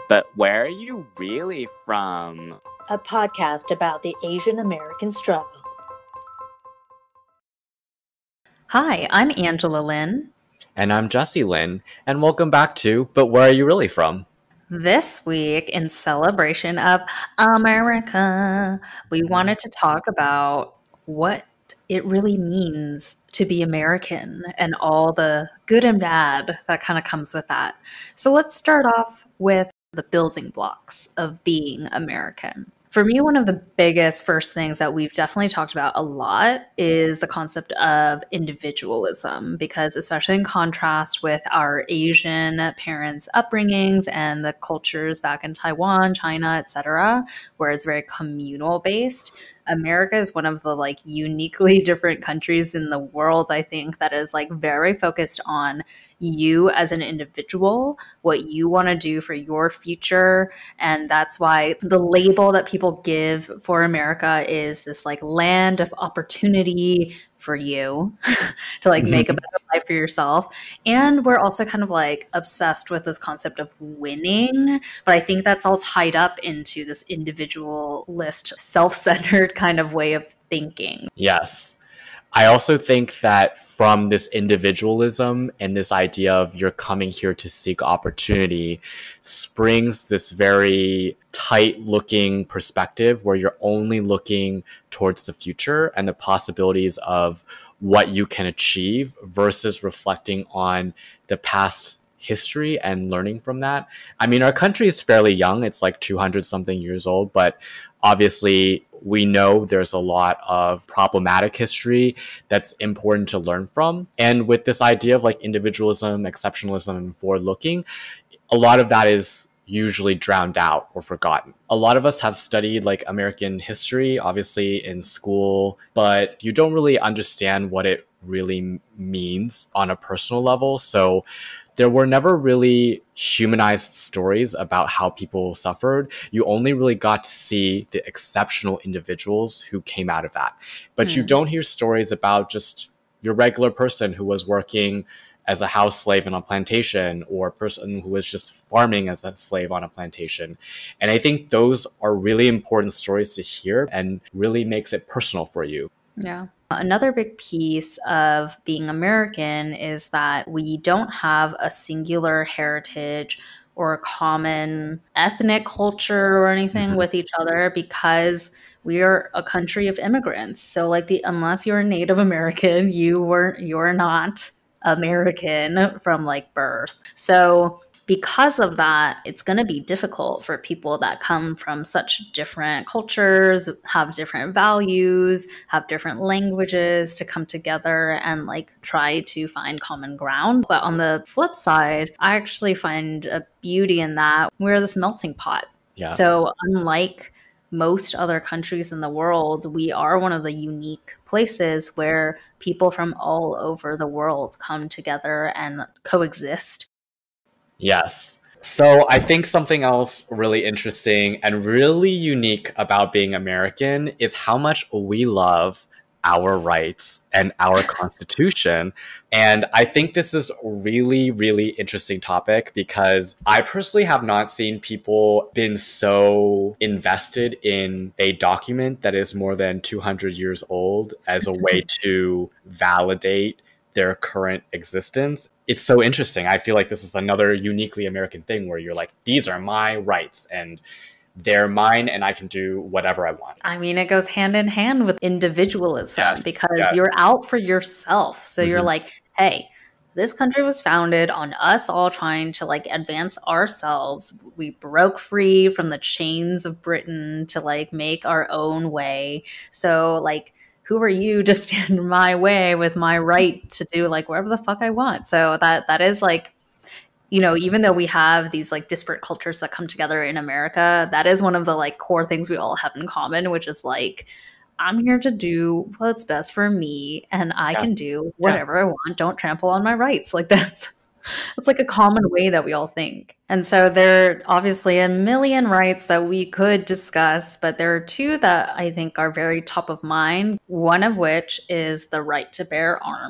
But where are you really from? A podcast about the Asian American struggle. Hi, I'm Angela Lynn. And I'm Jesse Lynn, and welcome back to But Where Are You Really From? This week, in celebration of America, we wanted to talk about what it really means to be American and all the good and bad that kind of comes with that. So let's start off with the building blocks of being American. For me, one of the biggest first things that we've definitely talked about a lot is the concept of individualism, because especially in contrast with our Asian parents' upbringings and the cultures back in Taiwan, China, etc., where it's very communal based, America is one of the uniquely different countries in the world, I think, that is very focused on you as an individual, what you want to do for your future. And that's why the label that people give for America is this land of opportunity for you to make a better life for yourself. And we're also kind of obsessed with this concept of winning, but I think that's all tied up into this individualist, self-centered kind of way of thinking. Yes. I also think that from this individualism and this idea of you're coming here to seek opportunity springs this very tight-looking perspective where you're only looking towards the future and the possibilities of what you can achieve versus reflecting on the past history and learning from that. I mean, our country is fairly young. It's 200 something years old, but obviously we know there's a lot of problematic history that's important to learn from. And with this idea of individualism, exceptionalism, and forward looking, a lot of that is usually drowned out or forgotten. A lot of us have studied American history, obviously in school, but you don't really understand what it really means on a personal level. So there were never really humanized stories about how people suffered. You only really got to see the exceptional individuals who came out of that. But you don't hear stories about just your regular person who was working as a house slave on a plantation, or a person who was just farming as a slave on a plantation. And I think those are really important stories to hear and really makes it personal for you. Yeah. Another big piece of being American is that we don't have a singular heritage or a common ethnic culture or anything with each other, because we are a country of immigrants. So unless you're a Native American, you're not American from birth. So because of that, it's going to be difficult for people that come from such different cultures, have different values, have different languages to come together and try to find common ground. But on the flip side, I actually find a beauty in that we're this melting pot. Yeah. So unlike most other countries in the world, we are one of the unique places where people from all over the world come together and coexist. Yes. So I think something else really interesting and really unique about being American is how much we love our rights and our Constitution. And I think this is a really, really interesting topic because I personally have not seen people been so invested in a document that is more than 200 years old as a way to validate their current existence. It's so interesting. I feel like this is another uniquely American thing where you're these are my rights and they're mine and I can do whatever I want. I mean, it goes hand in hand with individualism because you're out for yourself. So you're hey, this country was founded on us all trying to advance ourselves. We broke free from the chains of Britain to make our own way. So who are you to stand in my way with my right to do whatever the fuck I want? So that is even though we have these disparate cultures that come together in America, that is one of the core things we all have in common, which is I'm here to do what's best for me and I can do whatever I want. Don't trample on my rights. It's a common way that we all think. And so there are obviously a million rights that we could discuss, but there are two that I think are very top of mind, one of which is the right to bear arms.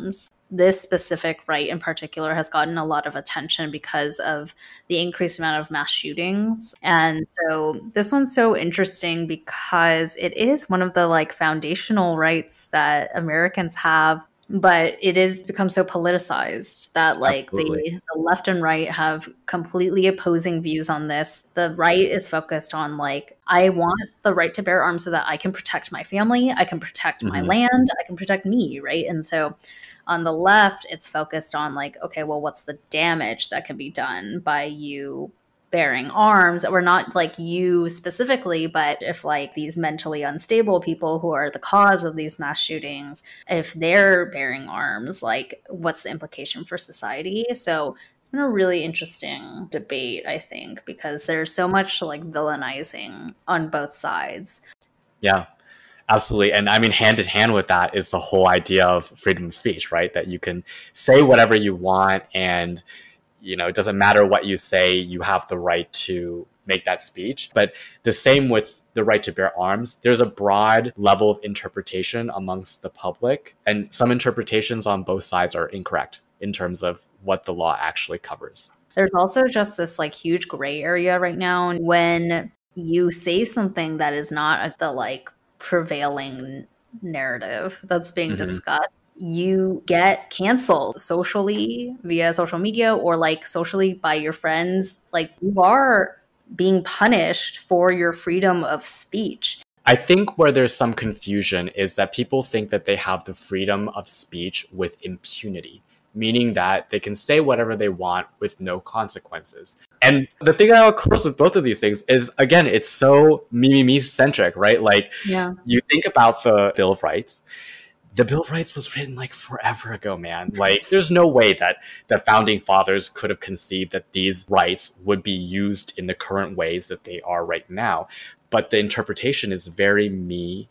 this specific right in particular has gotten a lot of attention because of the increased amount of mass shootings. And so this one's so interesting because it is one of the like foundational rights that Americans have, but it has become so politicized that like the left and right have completely opposing views on this. The right is focused on like, I want the right to bear arms so that I can protect my family, I can protect my land, I can protect me, right? And so on the left, it's focused on like, okay, well, what's the damage that can be done by you bearing arms? Or not like you specifically, but if like these mentally unstable people who are the cause of these mass shootings, if they're bearing arms, like what's the implication for society? So it's been a really interesting debate, I think, because there's so much like villainizing on both sides. Yeah. Absolutely. And I mean, hand in hand with that is the whole idea of freedom of speech, right? That you can say whatever you want and, you know, it doesn't matter what you say, you have the right to make that speech. But the same with the right to bear arms. There's a broad level of interpretation amongst the public, and some interpretations on both sides are incorrect in terms of what the law actually covers. There's also just this like huge gray area right now when you say something that is not the like prevailing narrative that's being discussed, you get canceled socially via social media or like socially by your friends. Like you are being punished for your freedom of speech. I think where there's some confusion is that people think that they have the freedom of speech with impunity, meaning that they can say whatever they want with no consequences. And the thing I'll close with both of these things is, again, it's so me centric, right? Like, you think about the Bill of Rights. The Bill of Rights was written like forever ago, man. Like, there's no way that the founding fathers could have conceived that these rights would be used in the current ways that they are right now. But the interpretation is very me.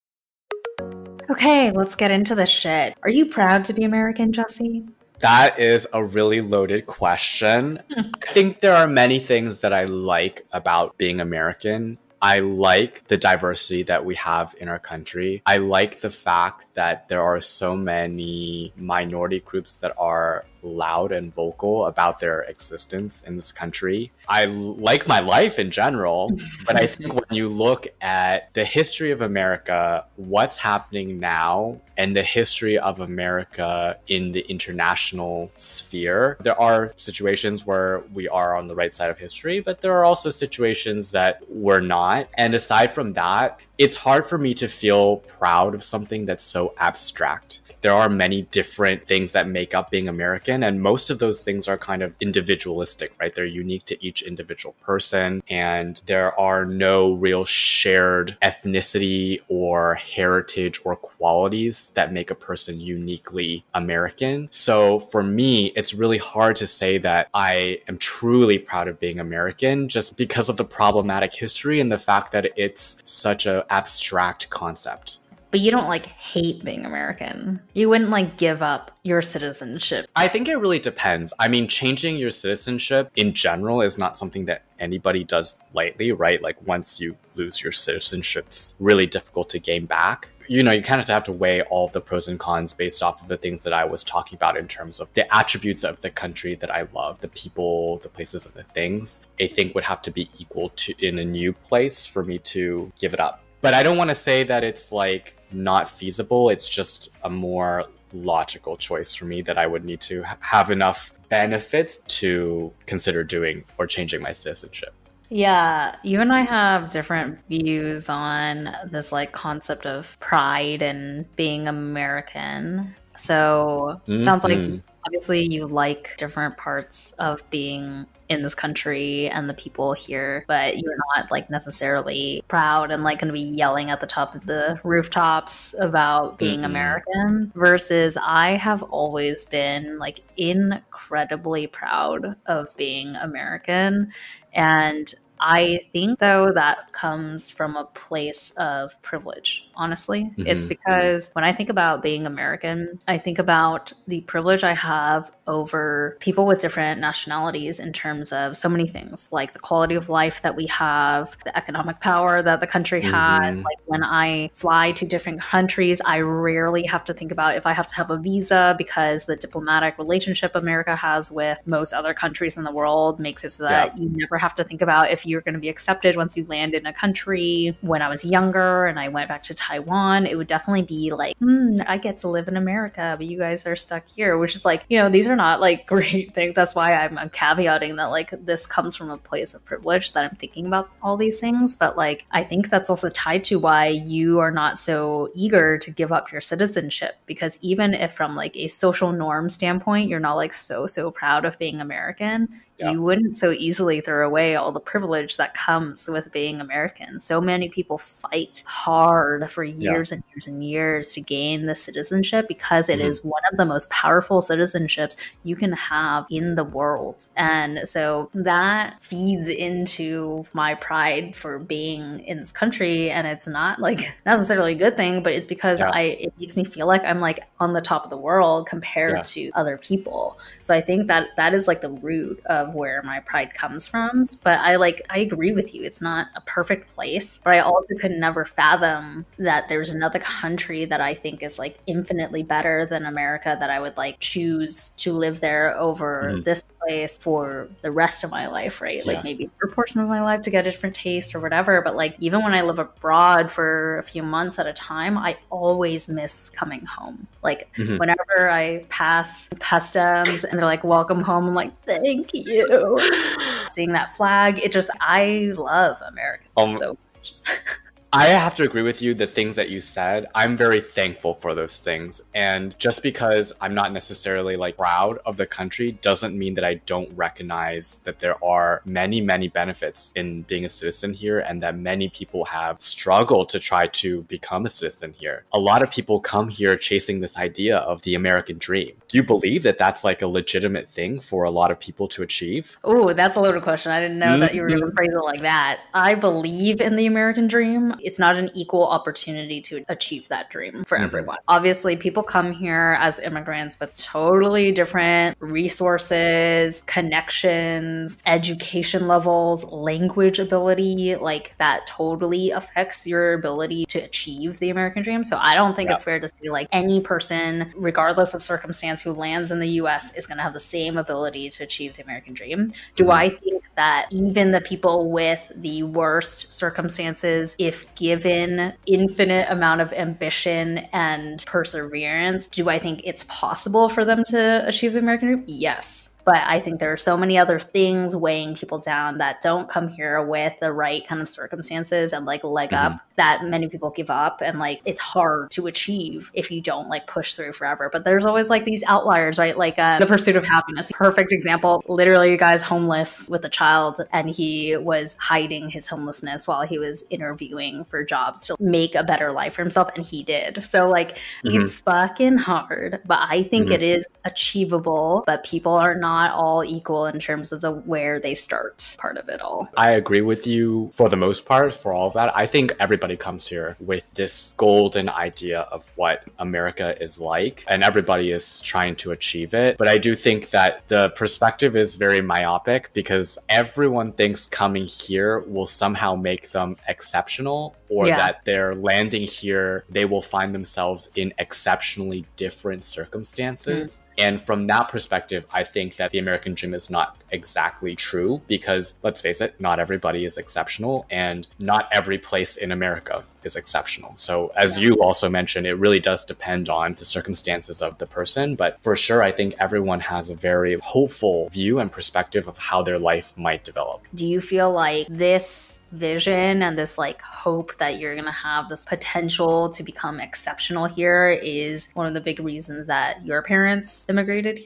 Okay, let's get into the shit. Are you proud to be American, Jesse? That is a really loaded question. I think there are many things that I like about being American. I like the diversity that we have in our country. I like the fact that there are so many minority groups that are loud and vocal about their existence in this country. I like my life in general, but I think when you look at the history of America, what's happening now, and the history of America in the international sphere, there are situations where we are on the right side of history, but there are also situations that we're not. And aside from that, it's hard for me to feel proud of something that's so abstract. There are many different things that make up being American, and most of those things are kind of individualistic, right? They're unique to each individual person, and there are no real shared ethnicity or heritage or qualities that make a person uniquely American. So for me, it's really hard to say that I am truly proud of being American just because of the problematic history and the fact that it's such an abstract concept. But you don't like hate being American. You wouldn't like give up your citizenship. I think it really depends. I mean, changing your citizenship in general is not something that anybody does lightly, right? Like once you lose your citizenship, it's really difficult to gain back. You know, you kind of have to weigh all of the pros and cons based off of the things that I was talking about in terms of the attributes of the country that I love, the people, the places, and the things. I think would have to be equal to in a new place for me to give it up. But I don't want to say that it's like not feasible. It's just a more logical choice for me that I would need to have enough benefits to consider doing or changing my citizenship. Yeah, you and I have different views on this like concept of pride and being American. So sounds like obviously you like different parts of being in this country and the people here, but you're not like necessarily proud and like going to be yelling at the top of the rooftops about being American. Versus I have always been like incredibly proud of being American. And I think though that comes from a place of privilege. honestly. It's because when I think about being American, I think about the privilege I have over people with different nationalities in terms of so many things, like the quality of life that we have, the economic power that the country has. Like when I fly to different countries, I rarely have to think about if I have to have a visa, because the diplomatic relationship America has with most other countries in the world makes it so that you never have to think about if you're going to be accepted once you land in a country. When I was younger and I went back to Taiwan, it would definitely be like, I get to live in America, but you guys are stuck here, which is like, these are not like great things. That's why I'm caveating that like this comes from a place of privilege that I'm thinking about all these things. But like, I think that's also tied to why you are not so eager to give up your citizenship, because even if from like a social norm standpoint, you're not like so proud of being American, you wouldn't so easily throw away all the privilege that comes with being American. So many people fight hard for years and years and years to gain the citizenship, because it is one of the most powerful citizenships you can have in the world. And so that feeds into my pride for being in this country. And it's not like necessarily a good thing, but it's because it makes me feel like I'm like on the top of the world compared to other people. So I think that is like the root of where my pride comes from. But I agree with you. It's not a perfect place, but I also could never fathom that there's another country that I think is like infinitely better than America, that I would like choose to live there over this place for the rest of my life, right? Like maybe for a portion of my life to get a different taste or whatever. But like, even when I live abroad for a few months at a time, I always miss coming home. Like whenever I pass customs and they're like, welcome home, I'm like, thank you. Seeing that flag, I love America so much. I have to agree with you, the things that you said. I'm very thankful for those things. And just because I'm not necessarily like proud of the country doesn't mean that I don't recognize that there are many, many benefits in being a citizen here, and that many people have struggled to try to become a citizen here. A lot of people come here chasing this idea of the American dream. Do you believe that that's like a legitimate thing for a lot of people to achieve? Oh, that's a loaded question. I didn't know that you were going to phrase it like that. I believe in the American dream. It's not an equal opportunity to achieve that dream for everyone. Obviously, people come here as immigrants with totally different resources, connections, education levels, language ability. Like that totally affects your ability to achieve the American dream. So I don't think it's fair to say like any person, regardless of circumstance, who lands in the US is going to have the same ability to achieve the American dream. Do I think that even the people with the worst circumstances, if given infinite amount of ambition and perseverance, do I think it's possible for them to achieve the American dream? Yes. But I think there are so many other things weighing people down that don't come here with the right kind of circumstances and like leg up, that many people give up. And like, it's hard to achieve if you don't like push through forever. But there's always like these outliers, right? Like the pursuit of happiness. Perfect example. Literally, a guy's homeless with a child, and he was hiding his homelessness while he was interviewing for jobs to make a better life for himself. And he did. So like, it's fucking hard, but I think it is achievable, but people are not all equal in terms of the where they start part of it all. I agree with you for the most part for all of that. I think everybody comes here with this golden idea of what America is like, and everybody is trying to achieve it. But I do think that the perspective is very myopic, because everyone thinks coming here will somehow make them exceptional, or that they're landing here, they will find themselves in exceptionally different circumstances. And from that perspective, I think that the American dream is not exactly true, because let's face it, not everybody is exceptional, and not every place in America is exceptional. So as you also mentioned, it really does depend on the circumstances of the person. But for sure, I think everyone has a very hopeful view and perspective of how their life might develop. Do you feel like this vision and this like hope that you're going to have this potential to become exceptional here is one of the big reasons that your parents immigrated here?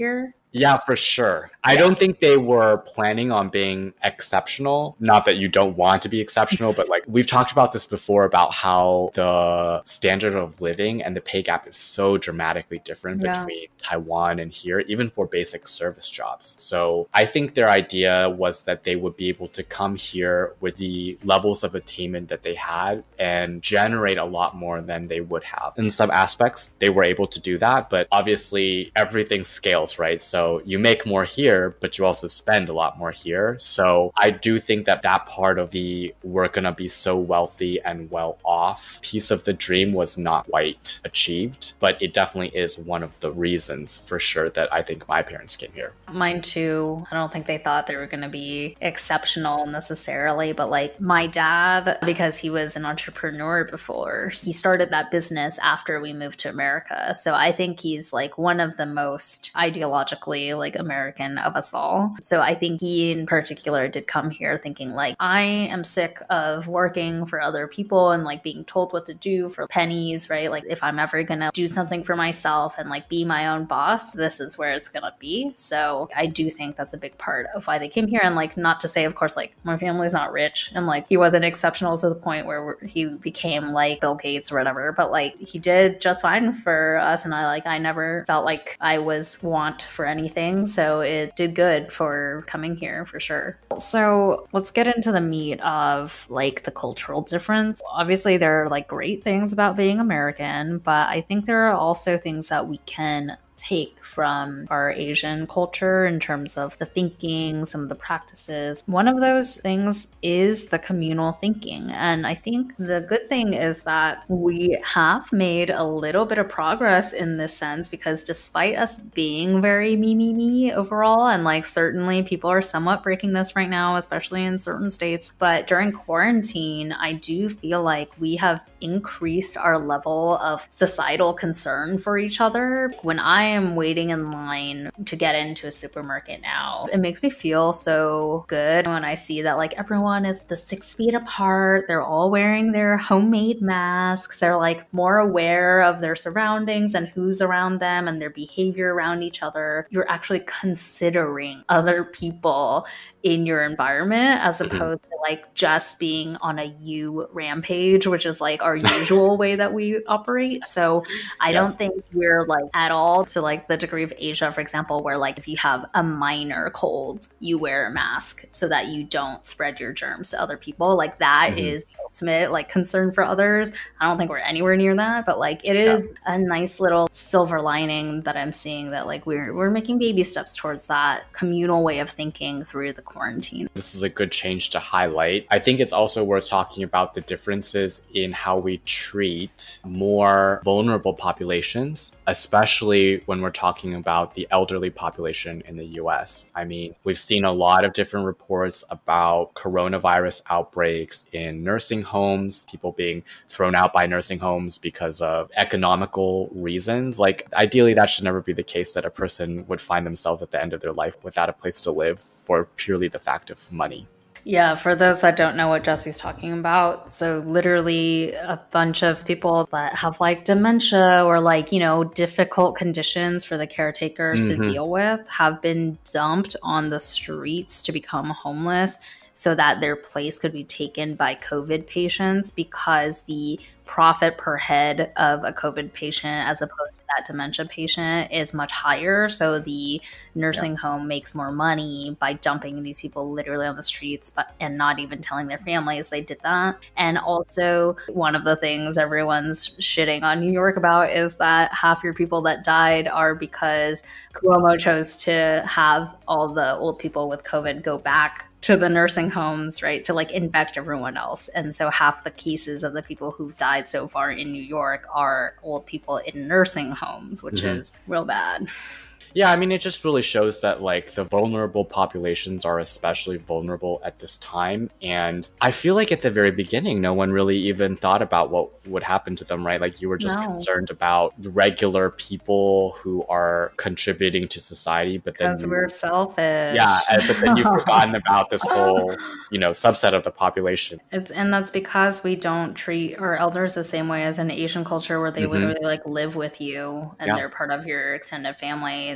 Yeah, for sure. I don't think they were planning on being exceptional. Not that you don't want to be exceptional, but like we've talked about this before about how the standard of living and the pay gap is so dramatically different between Taiwan and here, even for basic service jobs. So I think their idea was that they would be able to come here with the levels of attainment that they had and generate a lot more than they would have. In some aspects, they were able to do that, but obviously everything scales, right? So you make more here, but you also spend a lot more here. So I do think that that part of the we're gonna be so wealthy and well off piece of the dream was not quite achieved, but it definitely is one of the reasons for sure that I think my parents came here. Mine too. I don't think they thought they were going to be exceptional necessarily, but like my dad, because he was an entrepreneur before, he started that business after we moved to America. So I think he's like one of the most ideologically like American of us all. So I think he in particular did come here thinking like, I am sick of working for other people and like being told what to do for pennies, right? Like if I'm ever going to do something for myself and like be my own boss, this is where it's going to be. So I do think that's a big part of why they came here. And like, not to say, of course, like my family's not rich and like he wasn't exceptional to the point where he became like Bill Gates or whatever, but like he did just fine for us. And I never felt like I was want for anything. So it did good for coming here for sure. So let's get into the meat of like the cultural difference. Obviously, there are like great things about being American, but I think there are also things that we can take from our Asian culture in terms of the thinking, some of the practices. One of those things is the communal thinking. And I think the good thing is that we have made a little bit of progress in this sense, because despite us being very me overall, and like certainly people are somewhat breaking this right now, especially in certain states, but during quarantine, I do feel like we have increased our level of societal concern for each other. When I am waiting in line to get into a supermarket now, it makes me feel so good when I see that like everyone is the 6 feet apart. They're all wearing their homemade masks. They're like more aware of their surroundings and who's around them and their behavior around each other. You're actually considering other people in your environment as opposed to like just being on a you rampage, which is like our usual way that we operate. So I don't think we're like at all to like the degree of Asia, for example, where like if you have a minor cold, you wear a mask so that you don't spread your germs to other people. Like that is the ultimate like concern for others. I don't think we're anywhere near that, but like it is a nice little silver lining that I'm seeing, that like we're making baby steps towards that communal way of thinking through the quarantine. This is a good change to highlight. I think it's also worth talking about the differences in how we treat more vulnerable populations, especially when we're talking about the elderly population in the US. I mean, we've seen a lot of different reports about coronavirus outbreaks in nursing homes, people being thrown out by nursing homes because of economical reasons. Like, ideally, that should never be the case, that a person would find themselves at the end of their life without a place to live for purely the fact of money. Yeah, for those that don't know what Jesse's talking about, so literally a bunch of people that have like dementia or like, you know, difficult conditions for the caretakers to deal with have been dumped on the streets to become homeless so that their place could be taken by COVID patients, because the profit per head of a COVID patient as opposed to that dementia patient is much higher. So the nursing home makes more money by dumping these people literally on the streets, and not even telling their families they did that. And also, one of the things everyone's shitting on New York about is that half your people that died are because Cuomo chose to have all the old people with COVID go back to the nursing homes, right, to like infect everyone else. And so half the cases of the people who've died so far in New York are old people in nursing homes, which is real bad. Yeah, I mean, it just really shows that like the vulnerable populations are especially vulnerable at this time. And I feel like at the very beginning, no one really even thought about what would happen to them, right? Like you were just concerned about the regular people who are contributing to society, but then we're selfish. Yeah, but then you've forgotten about this whole, you know, subset of the population. And that's because we don't treat our elders the same way as an Asian culture, where they literally like live with you and they're part of your extended family.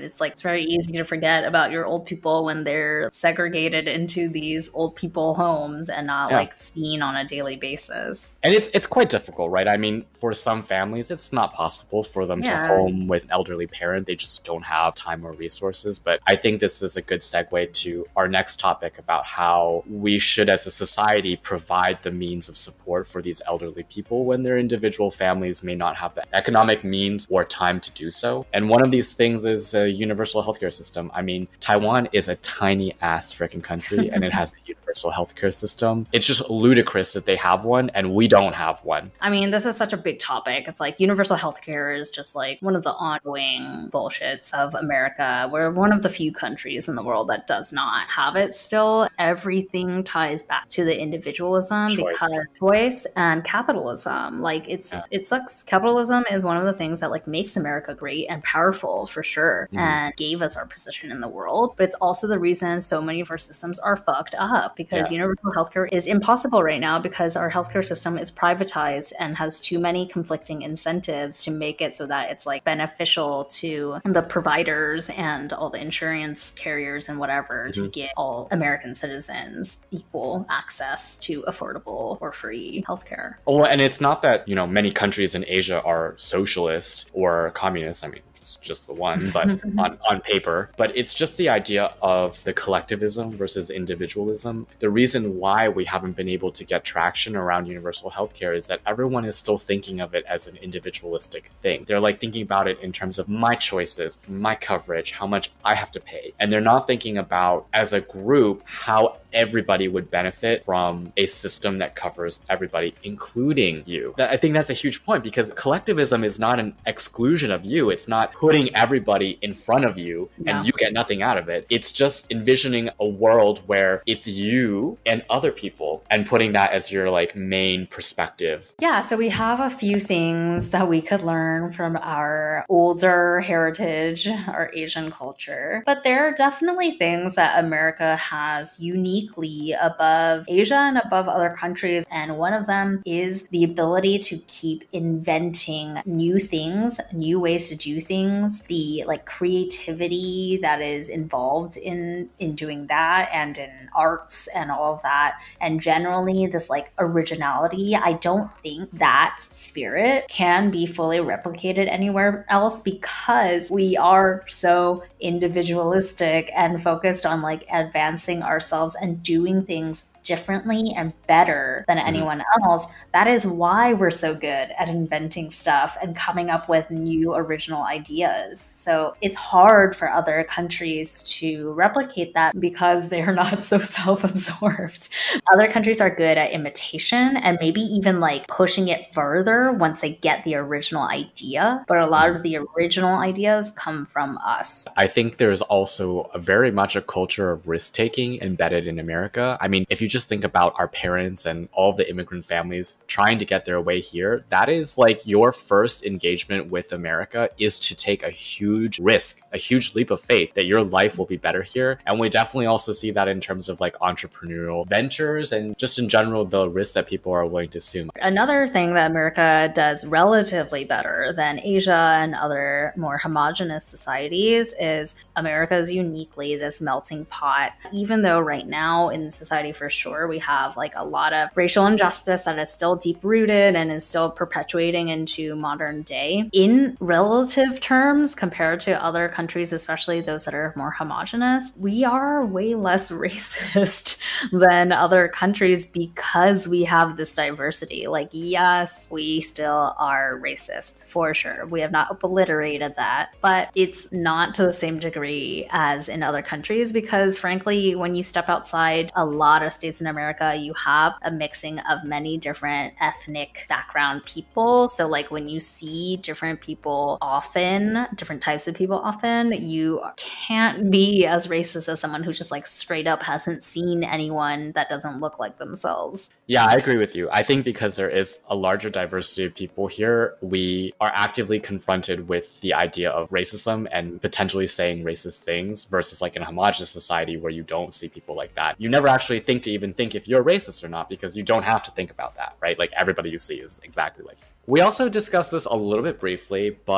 It's like, it's very easy to forget about your old people when they're segregated into these old people homes and not like seen on a daily basis. And it's quite difficult, right? I mean, for some families, it's not possible for them to home with an elderly parent. They just don't have time or resources. But I think this is a good segue to our next topic about how we should, as a society, provide the means of support for these elderly people when their individual families may not have the economic means or time to do so. And one of these things is a universal healthcare system. I mean, Taiwan is a tiny ass freaking country and it has a universal healthcare system. It's just ludicrous that they have one and we don't have one. I mean, this is such a big topic. It's like universal healthcare is just like one of the ongoing bullshits of America. We're one of the few countries in the world that does not have it still. Everything ties back to the individualism because choice and capitalism. Like it sucks. Capitalism is one of the things that like makes America great and powerful for sure and gave us our position in the world. But it's also the reason so many of our systems are fucked up because universal healthcare is impossible right now because our healthcare system is privatized and has too many conflicting incentives to make it so that it's like beneficial to the providers and all the insurance carriers and whatever to get all American citizens equal access to affordable or free healthcare. Well, and it's not that, you know, many countries in Asia are socialist or communist. I mean, just the one, but on paper. But it's just the idea of the collectivism versus individualism. The reason why we haven't been able to get traction around universal healthcare is that everyone is still thinking of it as an individualistic thing. They're like thinking about it in terms of my choices, my coverage, how much I have to pay. And they're not thinking about, as a group, how everybody would benefit from a system that covers everybody, including you. I think that's a huge point because collectivism is not an exclusion of you. It's not putting everybody in front of you and you get nothing out of it. It's just envisioning a world where it's you and other people and putting that as your like main perspective. Yeah, so we have a few things that we could learn from our older heritage, our Asian culture. But there are definitely things that America has uniquely above Asia and above other countries. And one of them is the ability to keep inventing new things, new ways to do things, the like creativity that is involved in doing that and in arts and all of that. And generally this like originality, I don't think that spirit can be fully replicated anywhere else because we are so individualistic and focused on like advancing ourselves and doing things differently and better than anyone else. That is why we're so good at inventing stuff and coming up with new original ideas. So it's hard for other countries to replicate that because they're not so self-absorbed. Other countries are good at imitation and maybe even like pushing it further once they get the original idea. But a lot of the original ideas come from us. I think there's also very much a culture of risk-taking embedded in America. I mean, if you just think about our parents and all the immigrant families trying to get their way here, that is like your first engagement with America is to take a huge risk, a huge leap of faith that your life will be better here. And we definitely also see that in terms of like entrepreneurial ventures and just in general, the risks that people are willing to assume. Another thing that America does relatively better than Asia and other more homogenous societies is America is uniquely this melting pot. Even though right now in society for sure, we have like a lot of racial injustice that is still deep rooted and is still perpetuating into modern day. In relative terms, compared to other countries, especially those that are more homogenous, we are way less racist than other countries because we have this diversity. Like, yes, we still are racist for sure. We have not obliterated that, but it's not to the same degree as in other countries because frankly, when you step outside a lot of states in America, you have a mixing of many different ethnic background people. So like when you see different people often, different types of people often, you can't be as racist as someone who just like straight up hasn't seen anyone that doesn't look like themselves. Yeah, I agree with you. I think because there is a larger diversity of people here, we are actively confronted with the idea of racism and potentially saying racist things versus like in a homogenous society where you don't see people like that. You never actually think to even think if you're racist or not because you don't have to think about that, right? Like everybody you see is exactly like you. We also discussed this a little bit briefly, but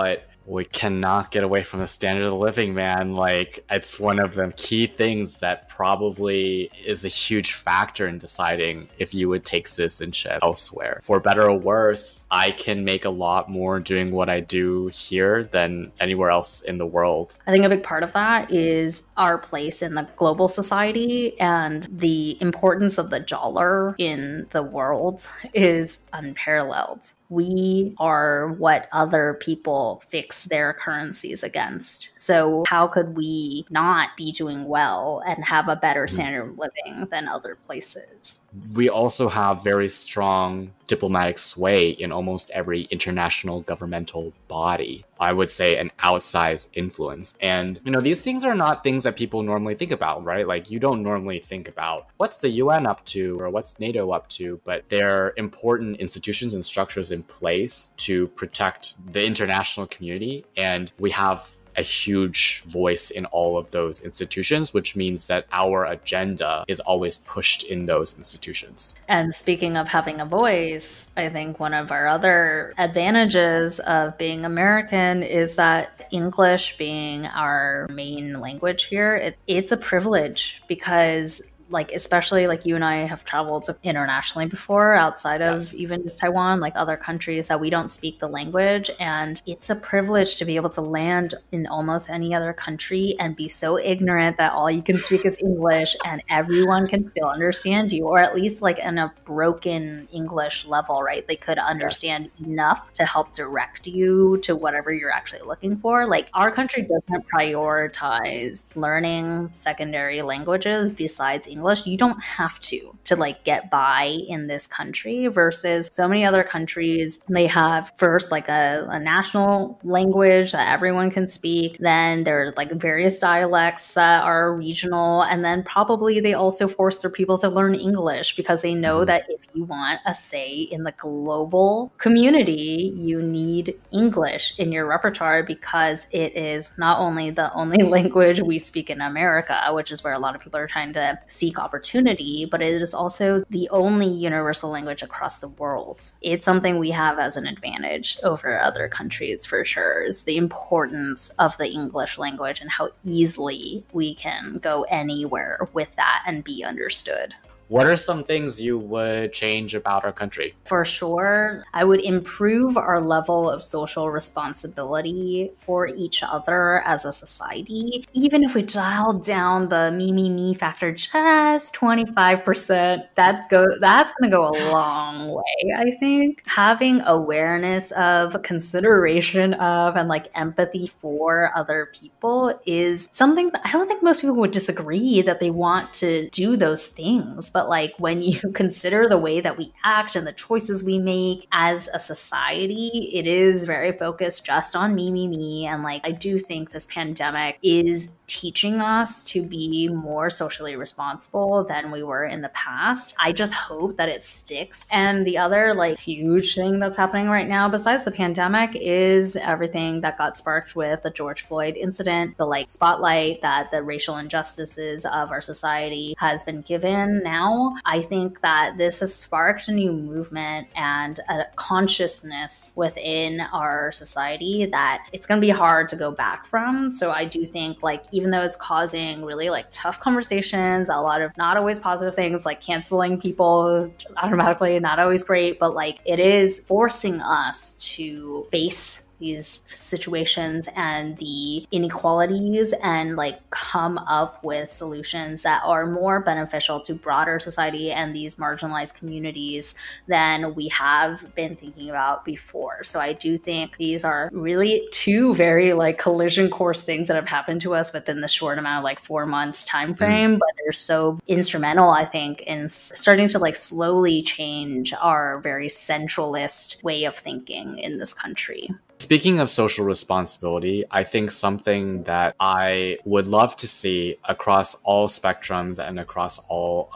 We cannot get away from the standard of living, man. Like, it's one of the key things that probably is a huge factor in deciding if you would take citizenship elsewhere. For better or worse, I can make a lot more doing what I do here than anywhere else in the world. I think a big part of that is our place in the global society, and the importance of the dollar in the world is unparalleled. We are what other people fix their currencies against. So how could we not be doing well and have a better standard of living than other places? We also have very strong diplomatic sway in almost every international governmental body. I would say an outsized influence. And, these things are not things that people normally think about, right? Like, you don't normally think about what's the UN up to or what's NATO up to, but they're important institutions and structures in place to protect the international community. And we have a huge voice in all of those institutions, which means that our agenda is always pushed in those institutions. And speaking of having a voice, I think one of our other advantages of being American is that English being our main language here, it's a privilege because especially you and I have traveled internationally before outside of even just Taiwan, other countries that we don't speak the language. And it's a privilege to be able to land in almost any other country and be so ignorant that all you can speak is English and everyone can still understand you, or at least in a broken English level, right? They could understand enough to help direct you to whatever you're actually looking for. Our country doesn't prioritize learning secondary languages besides English. You don't have to get by in this country, versus so many other countries. They have first a national language that everyone can speak. Then there are various dialects that are regional. And then probably they also force their people to learn English because they know that if you want a say in the global community, you need English in your repertoire, because it is not only the only language we speak in America, which is where a lot of people are trying to seek opportunity, but it is also the only universal language across the world. It's something we have as an advantage over other countries for sure, is the importance of the English language and how easily we can go anywhere with that and be understood. What are some things you would change about our country? For sure, I would improve our level of social responsibility for each other as a society. Even if we dial down the me factor just 25%, that's going to go a long way, I think. Having awareness of, consideration of, and empathy for other people is something that I don't think most people would disagree that they want to do those things. But when you consider the way that we act and the choices we make as a society, it is very focused just on me. And I do think this pandemic is teaching us to be more socially responsible than we were in the past. I just hope that it sticks. And the other huge thing that's happening right now besides the pandemic is everything that got sparked with the George Floyd incident, the spotlight that the racial injustices of our society has been given now. I think that this has sparked a new movement and a consciousness within our society that it's going to be hard to go back from. So I do think even though it's causing really tough conversations, a lot of not always positive things canceling people automatically, not always great, but it is forcing us to face these situations and the inequalities and come up with solutions that are more beneficial to broader society and these marginalized communities than we have been thinking about before. So I do think these are really two very collision course things that have happened to us within the short amount of 4 months time frame, but they're so instrumental, I think, in starting to slowly change our very centralist way of thinking in this country. Speaking of social responsibility, I think something that I would love to see across all spectrums and across all of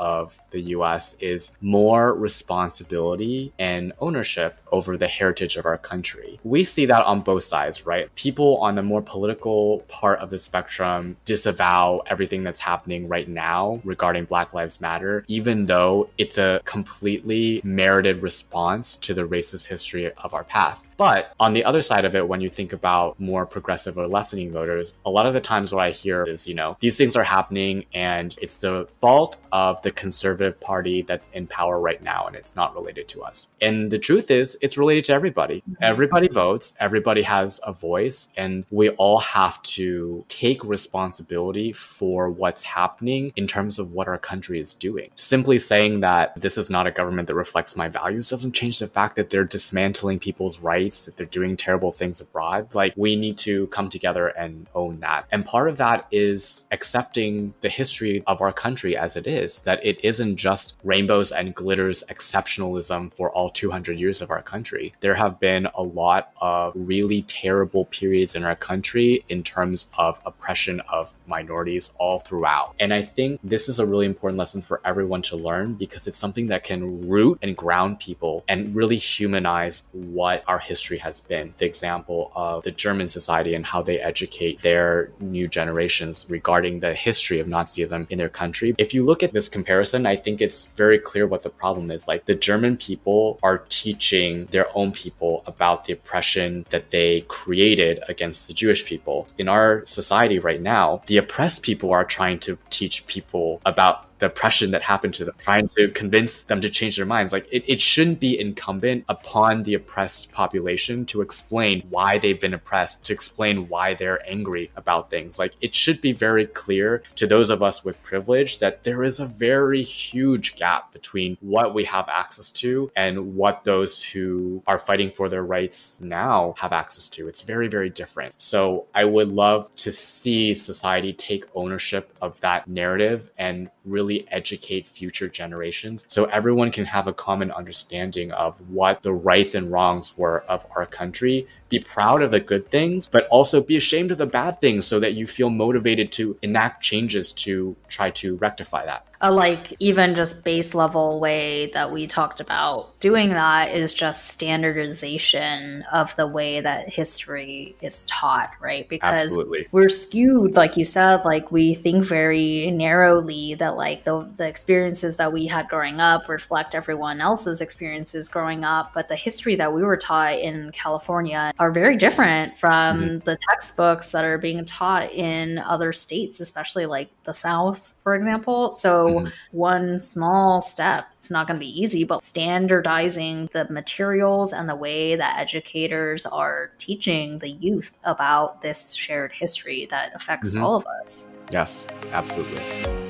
the US is more responsibility and ownership over the heritage of our country. We see that on both sides, right? People on the more political part of the spectrum disavow everything that's happening right now regarding Black Lives Matter, even though it's a completely merited response to the racist history of our past. But on the other side of it, when you think about more progressive or left-leaning voters, a lot of the times what I hear is, these things are happening and it's the fault of the conservative party that's in power right now and it's not related to us. And the truth is, it's related to everybody. Everybody votes, everybody has a voice, and we all have to take responsibility for what's happening in terms of what our country is doing. Simply saying that this is not a government that reflects my values doesn't change the fact that they're dismantling people's rights, that they're doing terrible things abroad. Like, we need to come together and own that. And part of that is accepting the history of our country as it is, that it isn't just rainbows and glitters exceptionalism for all 200 years of our country. There have been a lot of really terrible periods in our country in terms of oppression of minorities all throughout. And I think this is a really important lesson for everyone to learn, because it's something that can root and ground people and really humanize what our history has been. The example of the German society and how they educate their new generations regarding the history of Nazism in their country. If you look at this comparison, I think it's very clear what the problem is. Like, the German people are teaching their own people about the oppression that they created against the Jewish people. In our society right now, the oppressed people are trying to teach people about the oppression that happened to them, trying to convince them to change their minds. Like, it shouldn't be incumbent upon the oppressed population to explain why they've been oppressed, to explain why they're angry about things. Like, it should be very clear to those of us with privilege that there is a very huge gap between what we have access to and what those who are fighting for their rights now have access to. It's very, very different. So I would love to see society take ownership of that narrative and really educate future generations so everyone can have a common understanding of what the rights and wrongs were of our country. Be proud of the good things, but also be ashamed of the bad things so that you feel motivated to enact changes to try to rectify that. Like, even just base level way that we talked about doing that is just standardization of the way that history is taught, right? Because Absolutely. We're skewed, like you said, like, we think very narrowly that like the experiences that we had growing up reflect everyone else's experiences growing up, but the history that we were taught in California are very different from the textbooks that are being taught in other states, especially like the South, for example. So one small step, it's not going to be easy, but standardizing the materials and the way that educators are teaching the youth about this shared history that affects all of us. Yes, absolutely.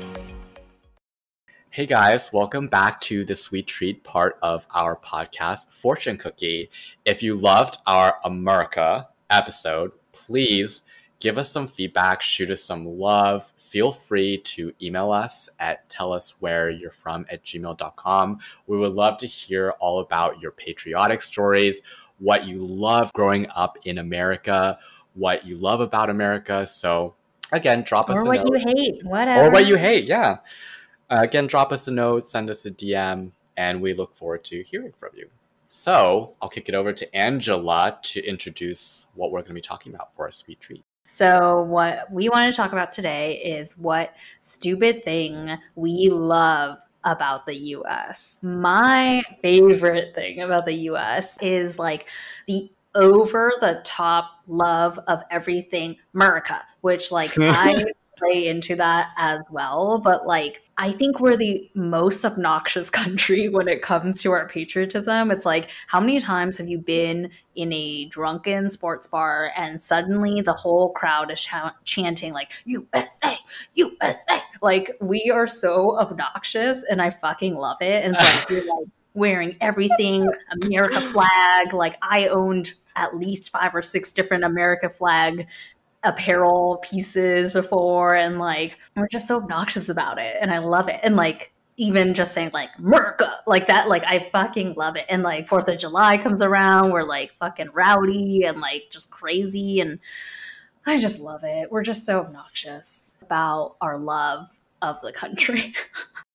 Hey guys, welcome back to the sweet treat part of our podcast, Fortune Cookie. If you loved our America episode, please give us some feedback, shoot us some love. Feel free to email us at telluswhereyou'refrom@gmail.com. We would love to hear all about your patriotic stories, what you love growing up in America, what you love about America. So again, drop us a note. Or what you hate, whatever. Or what you hate, yeah. Again, drop us a note, send us a DM, and we look forward to hearing from you. So I'll kick it over to Angela to introduce what we're going to be talking about for a sweet treat. So what we want to talk about today is what stupid thing we love about the US. My favorite thing about the US is like the over the top love of everything America, which like I play into that as well. But like, I think we're the most obnoxious country when it comes to our patriotism. It's like, how many times have you been in a drunken sports bar and suddenly the whole crowd is chanting like USA, USA? Like, we are so obnoxious and I fucking love it. And it's like, you're like wearing everything America flag. Like, I owned at least 5 or 6 different America flag apparel pieces before, and like, we're just so obnoxious about it and I love it. And like, even just saying like America like that, like, I fucking love it. And like 4th of July comes around, we're like fucking rowdy and like just crazy, and I just love it. We're just so obnoxious about our love of the country.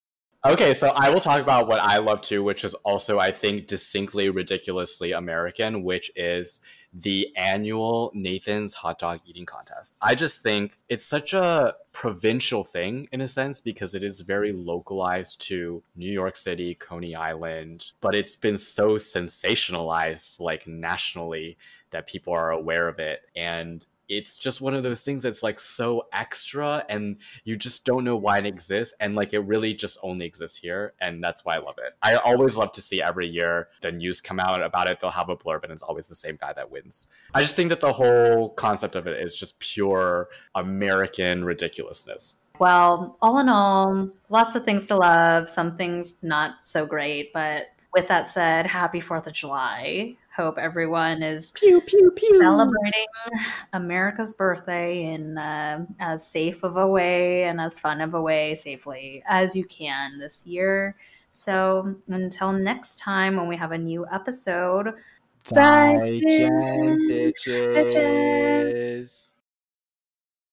Okay, so I will talk about what I love too, which is also, I think, distinctly ridiculously American, which is the annual Nathan's hot dog eating contest. I just think it's such a provincial thing in a sense because it is very localized to New York City, Coney Island, but it's been so sensationalized like nationally that people are aware of it. And it's just one of those things that's like so extra and you just don't know why it exists, and like it really just only exists here, and that's why I love it. I always love to see every year the news come out about it. They'll have a blurb and it's always the same guy that wins. I just think that the whole concept of it is just pure American ridiculousness. Well, all in all, lots of things to love, some things not so great. But with that said, happy 4th of July. Hope everyone is Pew pew pew. celebrating America's birthday in as safe of a way and as fun of a way safely as you can this year. So until next time when we have a new episode, Bye, bitches.